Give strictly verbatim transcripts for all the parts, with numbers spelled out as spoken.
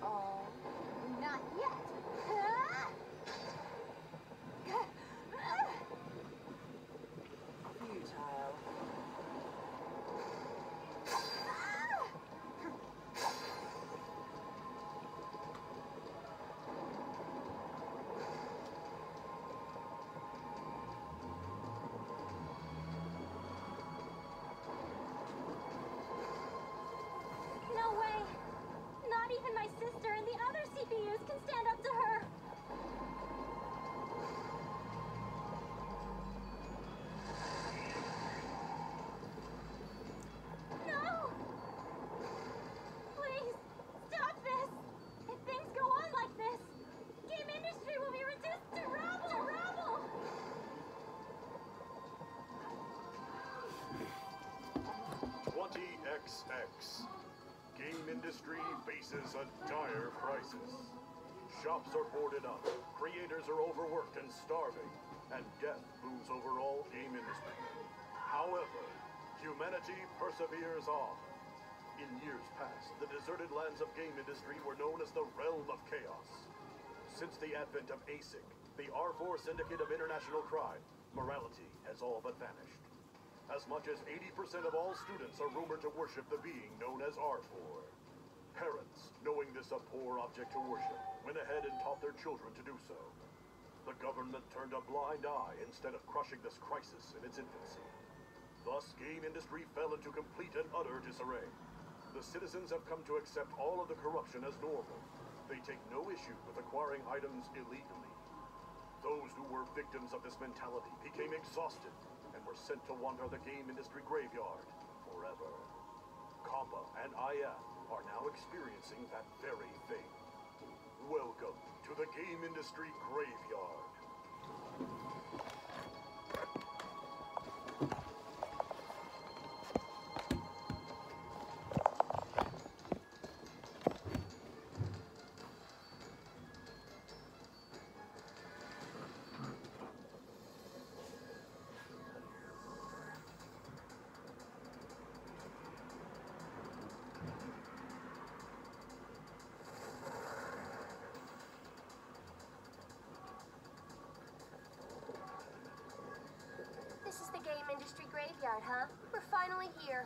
Oh, not yet. Futile. No way! Not even my sister and the other C P Us can stand up to her! No! Please, stop this! If things go on like this, game industry will be reduced to rubble! To rubble! twenty X X. Game industry faces a dire crisis. Shops are boarded up, creators are overworked and starving, and death looms over all game industry. However, humanity perseveres on. In years past, the deserted lands of game industry were known as the realm of chaos. Since the advent of A S I C, the R four Syndicate of International Crime, morality has all but vanished. As much as eighty percent of all students are rumored to worship the being known as R four. Parents, knowing this a poor object to worship, went ahead and taught their children to do so. The government turned a blind eye instead of crushing this crisis in its infancy. Thus, game industry fell into complete and utter disarray. The citizens have come to accept all of the corruption as normal. They take no issue with acquiring items illegally. Those who were victims of this mentality became exhausted and were sent to wander the game industry graveyard forever. Compa and I F are now experiencing that very thing. Welcome to the game industry graveyard. This is the game industry graveyard, huh? We're finally here.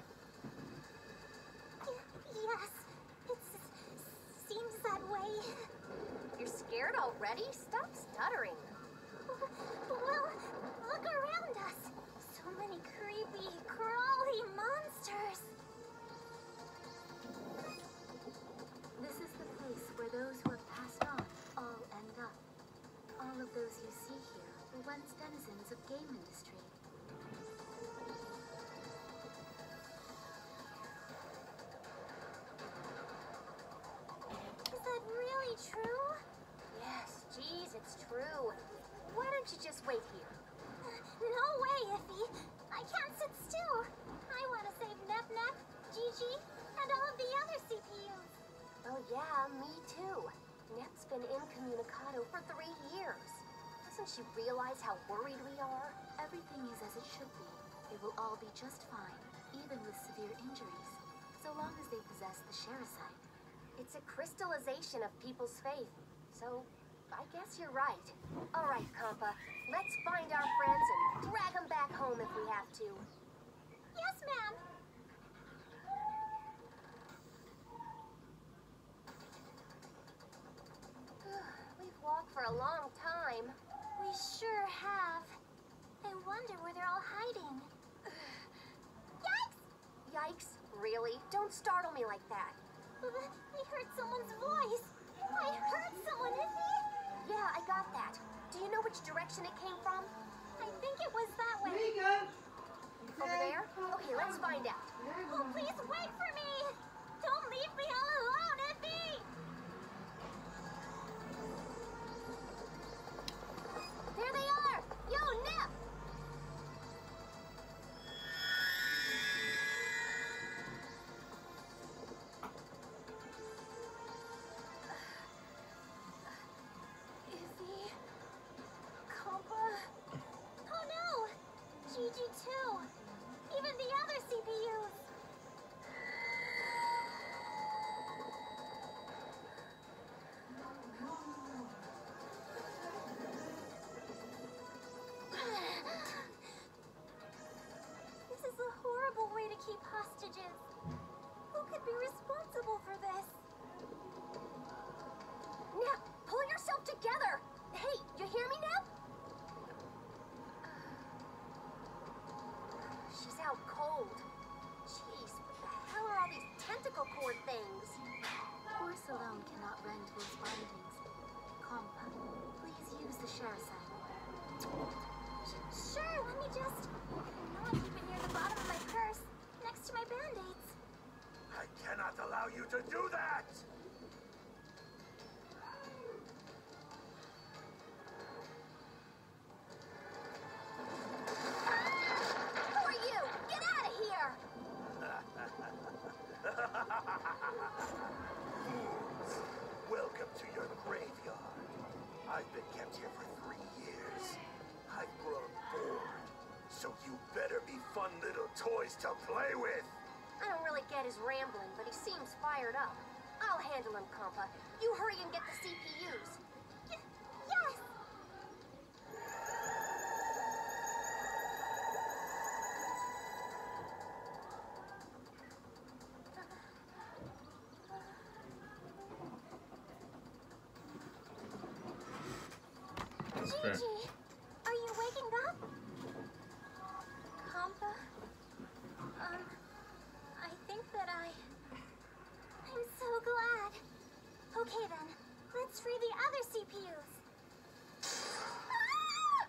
Y yes, it seems that way. You're scared already? Stop stuttering. Well, look around us. So many creepy, crawly monsters. This is the place where those who have passed on all end up. All of those you see here were once denizens of game industry. Is that really true? Yes, geez, it's true. Why don't you just wait here? No way, Iffy. I can't sit still. I want to save Nep Nep, Gigi, and all of the other C P Us. Oh yeah, me too. Nep's been incommunicado for three years. Doesn't she realize how worried we are? Everything is as it should be. They will all be just fine, even with severe injuries, so long as they possess the Sherasite. It's a crystallization of people's faith, so I guess you're right. All right, Compa, let's find our friends and drag them back home if we have to. Yes, ma'am. We've walked for a long time. We sure have. I wonder where they're all hiding. Yikes! Yikes, really? Don't startle me like that. I heard someone's voice. I heard someone, Iffy. Yeah, I got that. Do you know which direction it came from? I think it was that way. There you go. Over there? Okay, let's find out. Oh, please wait for me. Don't leave me all alone, Iffy. There they are! Yo, Nep! Iffy. Compa. Oh no! Gigi too. Even the other C P Us. be responsible for this. Now, pull yourself together! Hey, you hear me now? She's out cold. Jeez, what the hell are all these tentacle cord things? Force alone cannot rend those bindings. Compa, please use the Sherasite. Sure, let me just... I know I keep it near the bottom of my purse, next to my band-aids. I cannot allow you to do that! Who are you? Get out of here! Fools, welcome to your graveyard. I've been kept here for three years. I've grown bored, so you better be fun little toys to play with. I don't really get his rambling, but he seems fired up. I'll handle him, Compa. You hurry and get the C P Us. Y yes! Okay. Gigi, are you waking up? Compa? Um, I think that I... I'm so glad. Okay then, let's free the other C P Us. Ah!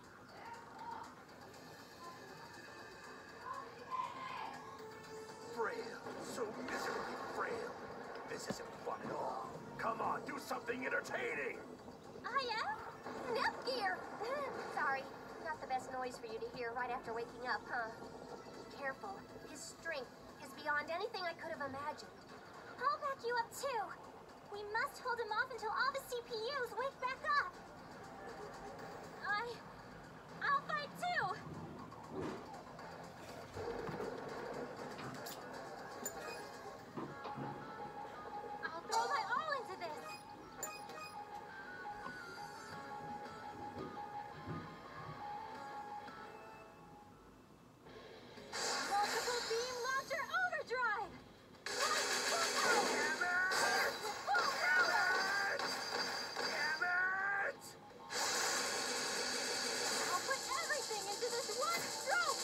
Frail, so miserably frail. This isn't fun at all. Come on, do something entertaining! I am? Nepgear! Sorry, not the best noise for you to hear right after waking up, huh? Be careful. His strength is beyond anything I could have imagined. I'll back you up too. We must hold him off until all the C P Us wake back up. I... I'll fight too. I'll throw my all into this. Multiple beam launcher overdrive. I'll put everything into this one stroke.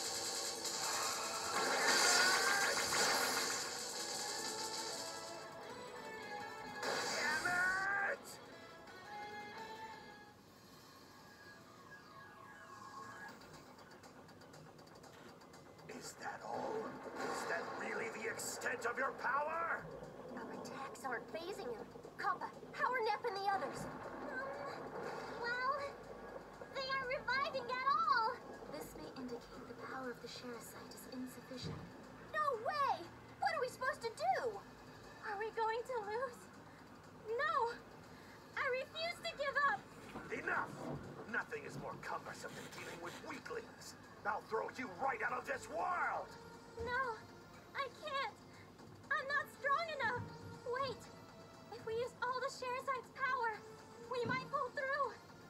Is that all? Is that really the extent of your power? Our attacks aren't phasing him. Compa, how are Nep and the others? Um, well, they aren't reviving at all. This may indicate the power of the Sherasite is insufficient. No way! What are we supposed to do? Are we going to lose? No! I refuse to give up! Enough! Nothing is more cumbersome than dealing with weaklings. I'll throw you right out of this world! No, I can't. I'm not strong enough. Wait, if we use all the Sherasite's power, we might pull through.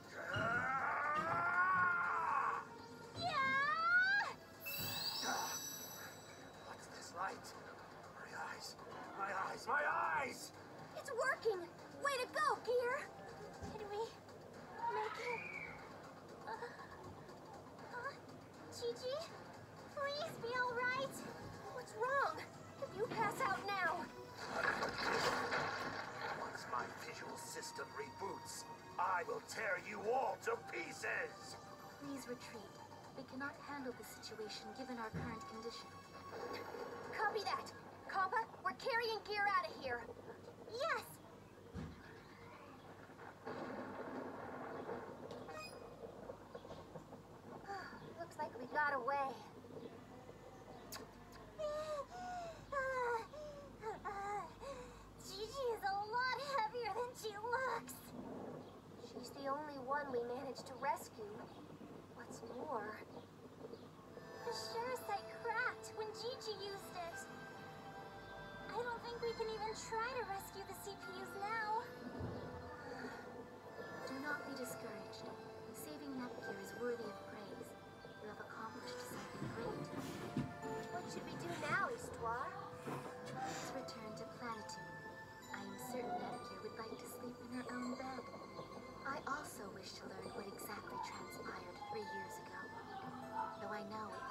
Ah! Yeah! Ah! What's this light? My eyes, my eyes, my eyes! It's working! Way to go, Gear! Can we make it? Uh, uh, Gigi, please be all right. What's wrong? If you pass out now... Once my visual system reboots, I will tear you all to pieces! Please retreat. We cannot handle the situation given our current condition. Copy that! Compa, we're carrying Gear out of here. Yes! Looks like we got away. Gigi is a lot heavier than she looks. She's the only one we managed to rescue. What's more... The Sherasite cracked when Gigi used it. I don't think we can even try to rescue the C P Us now. Do not be discouraged. Saving Nepgear is worthy of praise. You have accomplished something great. What should we do now, Histoire? Let's return wish to learn what exactly transpired three years ago, though I know it